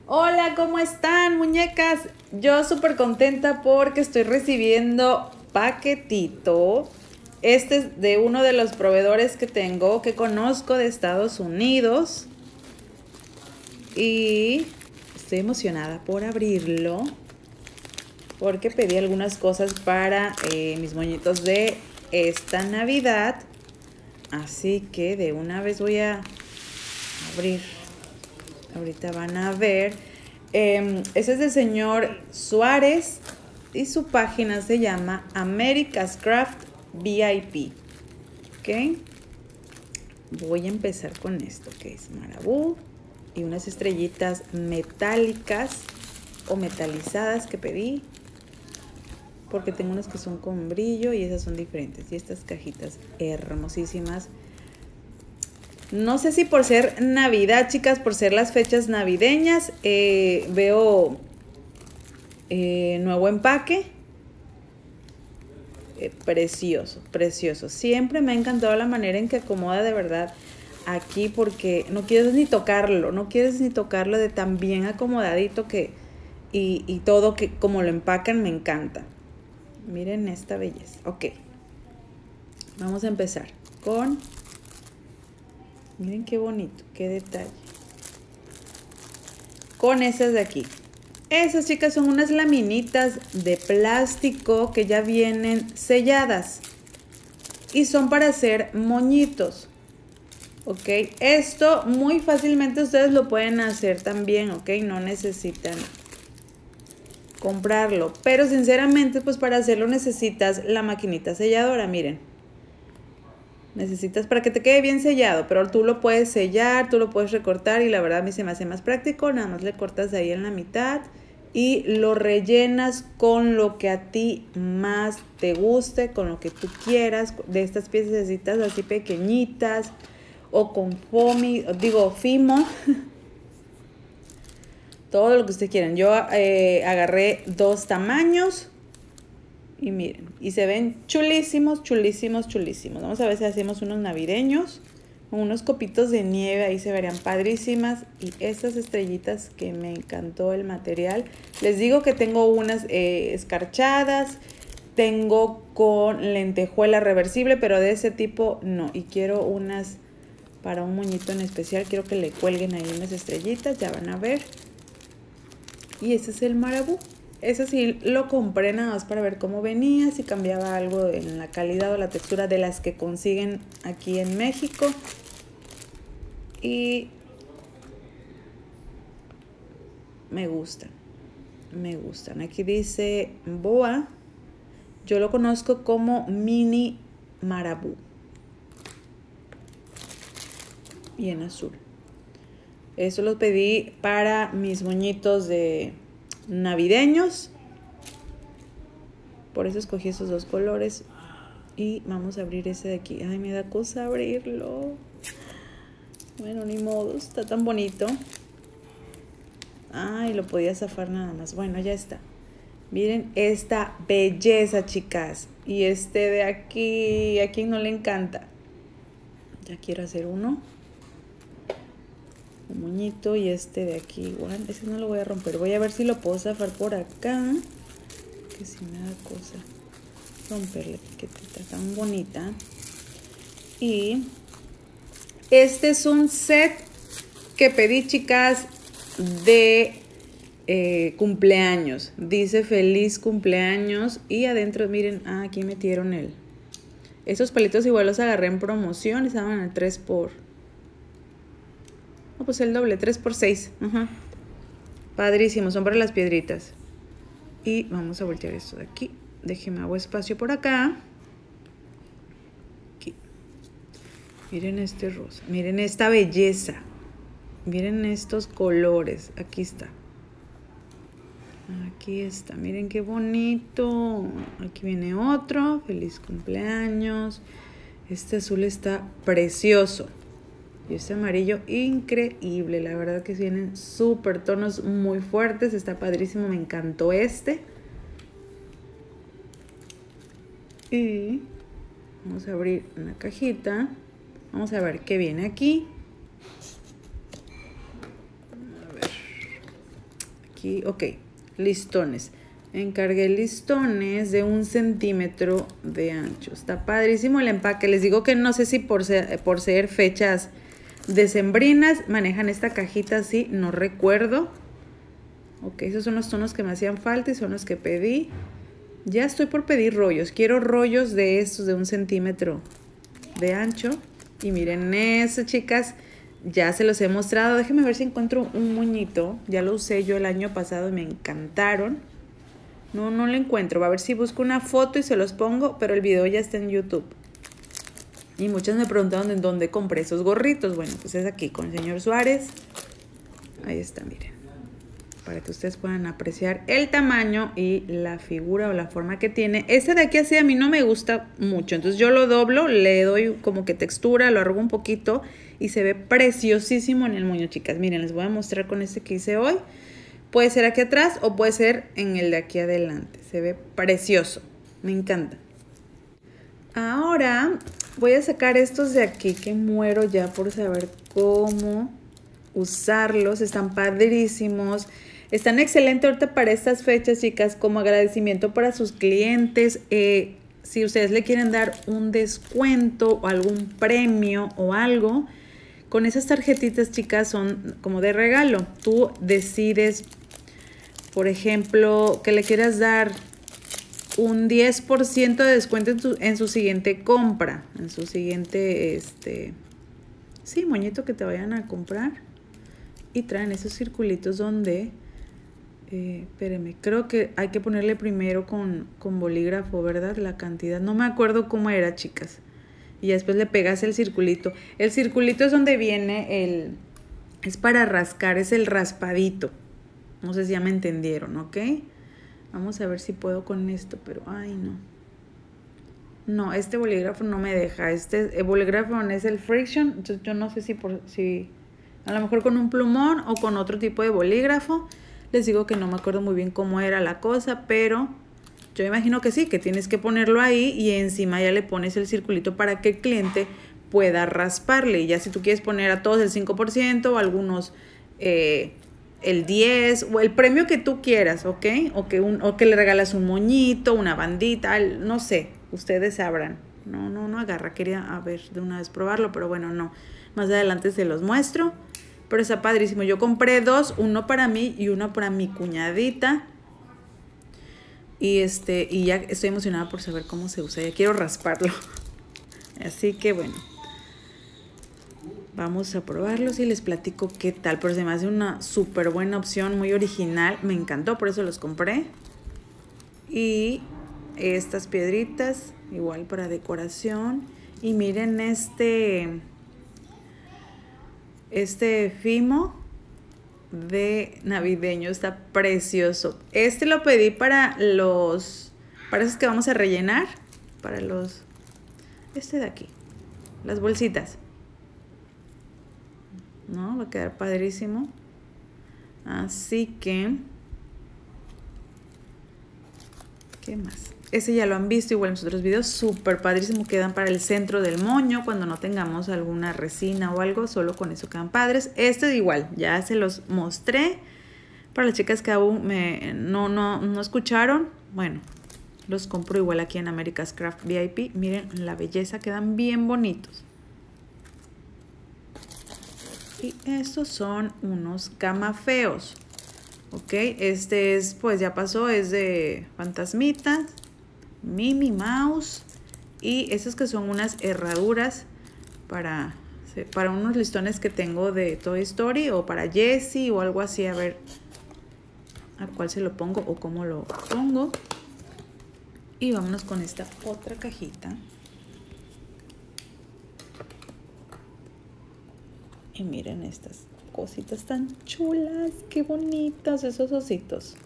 Hola, ¿cómo están, muñecas? Yo súper contenta porque estoy recibiendo paquetito. Este es de uno de los proveedores que tengo, que conozco de Estados Unidos. Y estoy emocionada por abrirlo porque pedí algunas cosas para mis moñitos de esta Navidad. Así que de una vez voy a abrir. Ahorita van a ver. Ese es del señor Suárez y su página se llama America's Craft VIP. ¿Ok? Voy a empezar con esto, que es marabú y unas estrellitas metálicas o metalizadas que pedí, porque tengo unas que son con brillo y esas son diferentes. Y estas cajitas hermosísimas. No sé si por ser Navidad, chicas, por ser las fechas navideñas, veo nuevo empaque. Precioso, precioso. Siempre me ha encantado la manera en que acomoda de verdad aquí, porque no quieres ni tocarlo, no quieres ni tocarlo de tan bien acomodadito que y todo que como lo empacan me encanta. Miren esta belleza. Ok, vamos a empezar con... Miren qué bonito, qué detalle. Con esas de aquí. Esas, chicas, son unas laminitas de plástico que ya vienen selladas. Y son para hacer moñitos. Ok, esto muy fácilmente ustedes lo pueden hacer también, ok, no necesitan comprarlo. Pero sinceramente, pues para hacerlo necesitas la maquinita selladora, miren. Necesitas para que te quede bien sellado, pero tú lo puedes sellar, tú lo puedes recortar y la verdad a mí se me hace más práctico. Nada más le cortas ahí en la mitad y lo rellenas con lo que a ti más te guste, con lo que tú quieras, de estas piececitas así pequeñitas o con fimo, todo lo que ustedes quieran. Yo agarré 2 tamaños. Y miren, y se ven chulísimos, chulísimos, chulísimos. Vamos a ver si hacemos unos navideños. Con unos copitos de nieve, ahí se verían padrísimas. Y estas estrellitas que me encantó el material. Les digo que tengo unas escarchadas. Tengo con lentejuela reversible, pero de ese tipo no. Y quiero unas para un moñito en especial. Quiero que le cuelguen ahí unas estrellitas, ya van a ver. Y ese es el marabú. Ese sí lo compré nada más para ver cómo venía, si cambiaba algo en la calidad o la textura de las que consiguen aquí en México. Y me gustan, me gustan. Aquí dice boa. Yo lo conozco como mini marabú. Y en azul. Eso lo pedí para mis moñitos de navideños. Por eso escogí esos 2 colores. Y vamos a abrir ese de aquí. Ay, me da cosa abrirlo. Bueno, ni modo, está tan bonito. Ay, lo podía zafar nada más. Bueno, ya está. Miren esta belleza, chicas. Y este de aquí, ¿a quién no le encanta? Ya quiero hacer uno. Un moñito y este de aquí igual. Ese no lo voy a romper. Voy a ver si lo puedo zafar por acá. Que si me da cosa romper la etiquetita tan bonita. Y este es un set que pedí, chicas, de cumpleaños. Dice feliz cumpleaños. Y adentro, miren, aquí metieron esos palitos igual los agarré en promoción. Estaban al 3 por... No, pues el doble, 3 por 6. Padrísimo, son para las piedritas. Y vamos a voltear esto de aquí. Déjeme hago espacio por acá. Aquí. Miren este rosa. Miren esta belleza. Miren estos colores. Aquí está. Aquí está. Miren qué bonito. Aquí viene otro. Feliz cumpleaños. Este azul está precioso. Y este amarillo increíble. La verdad que vienen súper tonos muy fuertes. Está padrísimo. Me encantó este. Y vamos a abrir una cajita. Vamos a ver qué viene aquí. A ver. aquí, ok, listones. Encargué listones de 1 centímetro de ancho. Está padrísimo el empaque. Les digo que no sé si por ser fechas decembrinas manejan esta cajita así, no recuerdo. Ok, esos son los tonos que me hacían falta y son los que pedí. Ya estoy por pedir rollos. Quiero rollos de estos de 1 centímetro de ancho. Y miren eso, chicas. Ya se los he mostrado. Déjenme ver si encuentro un moñito. Ya lo usé yo el año pasado y me encantaron. No lo encuentro. Va a ver si busco una foto y se los pongo, pero el video ya está en YouTube. Y muchas me preguntaron en dónde compré esos gorritos. Bueno, pues es aquí con el señor Suárez. Ahí está, miren. Para que ustedes puedan apreciar el tamaño y la figura o la forma que tiene. Este de aquí así a mí no me gusta mucho. Entonces yo lo doblo, le doy como que textura, lo arrugo un poquito y se ve preciosísimo en el moño, chicas. Miren, les voy a mostrar con este que hice hoy. Puede ser aquí atrás o puede ser en el de aquí adelante. Se ve precioso. Me encanta. Ahora voy a sacar estos de aquí que muero ya por saber cómo usarlos. Están padrísimos. Están excelentes ahorita para estas fechas, chicas, como agradecimiento para sus clientes. Si ustedes le quieren dar un descuento o algún premio o algo, con esas tarjetitas, chicas, son como de regalo. Tú decides, por ejemplo, que le quieras dar un 10% de descuento en su siguiente compra, en su siguiente, sí, moñito que te vayan a comprar. Y traen esos circulitos donde, espérenme, creo que hay que ponerle primero con bolígrafo, ¿verdad? La cantidad, no me acuerdo cómo era, chicas. Y después le pegas el circulito. El circulito es donde viene es para rascar, es el raspadito. No sé si ya me entendieron, ¿ok? Vamos a ver si puedo con esto, pero ay no. No, este bolígrafo no me deja. El bolígrafo es el Friction. Entonces yo no sé si a lo mejor con un plumón o con otro tipo de bolígrafo. Les digo que no me acuerdo muy bien cómo era la cosa, pero yo imagino que sí, que tienes que ponerlo ahí y encima ya le pones el circulito para que el cliente pueda rasparle. Y ya si tú quieres poner a todos el 5% o algunos el 10% o el premio que tú quieras, ¿ok? O que le regalas un moñito, una bandita, no sé, ustedes sabrán. No agarra, quería de una vez probarlo, pero bueno, no. Más adelante se los muestro. Pero está padrísimo. Yo compré 2, uno para mí y uno para mi cuñadita. Y ya estoy emocionada por saber cómo se usa. Ya quiero rasparlo. Así que bueno. Vamos a probarlos y les platico qué tal. Pero se me hace una súper buena opción, muy original. Me encantó, por eso los compré. Y estas piedritas, igual para decoración. Y miren este fimo de navideño, está precioso. Lo pedí para esos que vamos a rellenar, para de aquí, las bolsitas. No, va a quedar padrísimo. Así que, ¿qué más? Ese ya lo han visto igual en los otros videos, súper padrísimo, quedan para el centro del moño cuando no tengamos alguna resina o algo, solo con eso quedan padres. Igual, ya se los mostré. Para las chicas que aún no escucharon, bueno, los compro igual aquí en America's Craft VIP. Miren la belleza, quedan bien bonitos. Y estos son unos camafeos, ok, pues ya pasó, es de Fantasmitas, Minnie Mouse, y esas que son unas herraduras para unos listones que tengo de Toy Story o para Jessie o algo así. A ver a cuál se lo pongo o cómo lo pongo. Y vámonos con esta otra cajita. Y miren estas cositas tan chulas, qué bonitas esos ositos.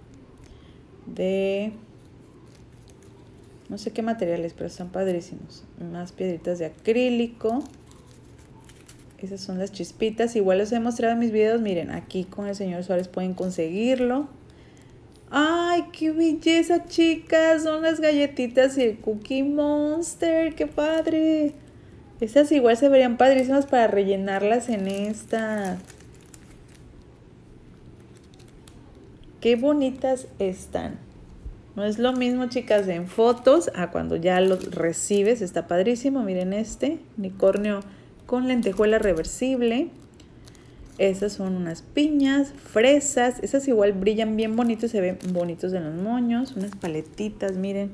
No sé qué materiales, pero están padrísimos. Unas piedritas de acrílico. Esas son las chispitas. Igual les he mostrado en mis videos. Miren, aquí con el señor Suárez pueden conseguirlo. ¡Ay, qué belleza, chicas! Son las galletitas y el Cookie Monster. ¡Qué padre! Estas igual se verían padrísimas para rellenarlas en esta. qué bonitas están. No es lo mismo, chicas, en fotos a cuando ya lo recibes. Está padrísimo. Miren este unicornio con lentejuela reversible. Esas son unas piñas, fresas. Esas igual brillan bien bonitos, se ven bonitos en los moños. Unas paletitas, miren.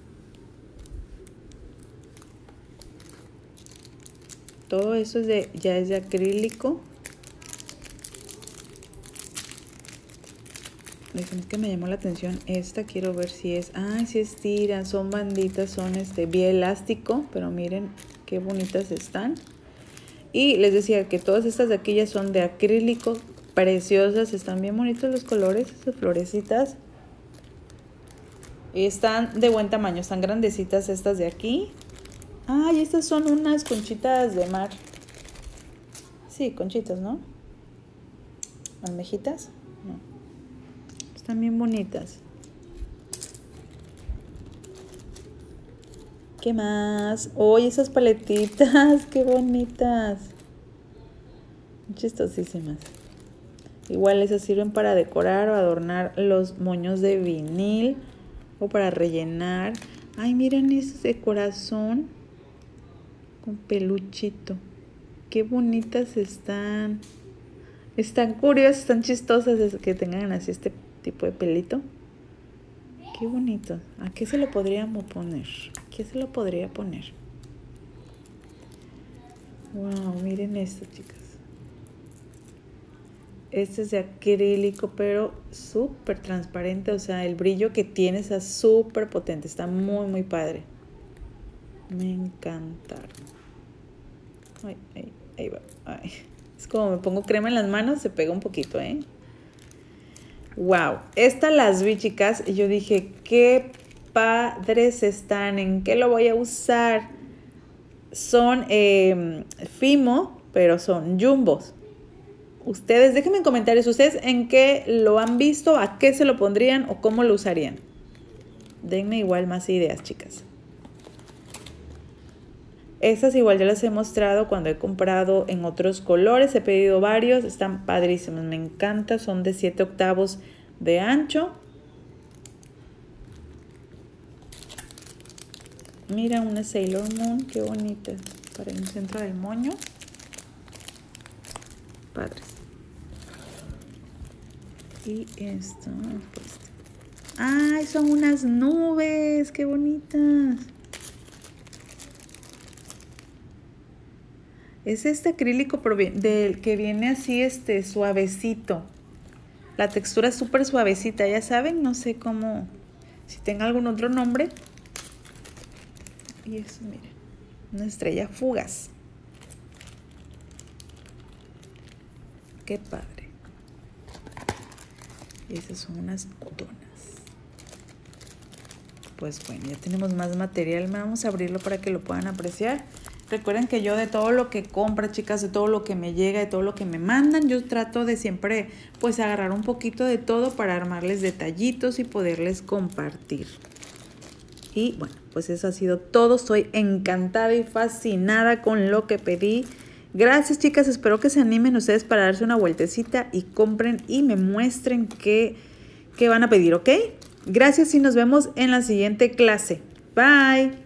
Todo eso es ya es de acrílico. Déjenme que me llamó la atención esta, quiero ver si es, ay, si es tira, son banditas, son vía elástico, pero miren qué bonitas están. Y les decía que todas estas de aquí ya son de acrílico, preciosas, están bien bonitos los colores, esas florecitas. Y están de buen tamaño, están grandecitas estas de aquí. Ay, estas son unas conchitas de mar. Sí, conchitas, ¿no? ¿Almejitas? No. Están bien bonitas. ¿Qué más? ¡Oye, esas paletitas! ¡Qué bonitas! Chistosísimas. Igual esas sirven para decorar o adornar los moños de vinil o para rellenar. ¡Ay, miren esos de corazón! Con peluchito. ¡Qué bonitas están! Están curiosas, están chistosas que tengan así este tipo de pelito. Qué bonito. ¿A qué se lo podríamos poner? ¿Qué se lo podría poner? Wow, miren esto, chicas. Este es de acrílico, pero súper transparente. O sea, el brillo que tiene está súper potente. Está muy, muy padre. Me encantaron. Ay, ay, ahí va. Ay. Es como me pongo crema en las manos, se pega un poquito, ¿eh? Wow, estas las vi, chicas, y yo dije, qué padres están, ¿en qué lo voy a usar? Son Fimo, pero son jumbos. Ustedes, déjenme en comentarios, ¿ustedes en qué lo han visto? ¿A qué se lo pondrían o cómo lo usarían? Denme igual más ideas, chicas. Estas igual ya las he mostrado cuando he comprado en otros colores. He pedido varios. Están padrísimos. Me encanta. Son de 7 octavos de ancho. Mira, una Sailor Moon. Qué bonita. Para el centro del moño. Padres. Y esto. Pues. ¡Ay! Son unas nubes. Qué bonitas. Es este acrílico del que viene así suavecito. La textura es súper suavecita, ya saben, no sé cómo, si tenga algún otro nombre. Y eso, miren, una estrella fugaz. Qué padre. Y esas son unas botonas. Pues bueno, ya tenemos más material. Vamos a abrirlo para que lo puedan apreciar. Recuerden que yo de todo lo que compro, chicas, de todo lo que me llega, de todo lo que me mandan, yo trato de siempre pues agarrar un poquito de todo para armarles detallitos y poderles compartir. Y bueno, pues eso ha sido todo. Estoy encantada y fascinada con lo que pedí. Gracias, chicas. Espero que se animen ustedes para darse una vueltecita y compren y me muestren qué van a pedir, ¿ok? Gracias y nos vemos en la siguiente clase. Bye.